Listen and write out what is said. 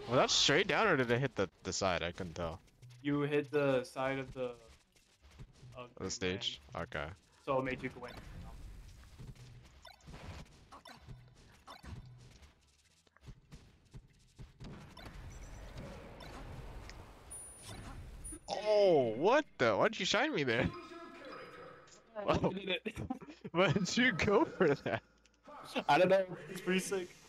Was that straight down or did it hit the side? I couldn't tell. You hit the side of The stage? land, Okay. so it made you go in. Oh, what the? Why'd you shine me there? Oh, Did it? why'd you go for that? I don't know. It's pretty sick.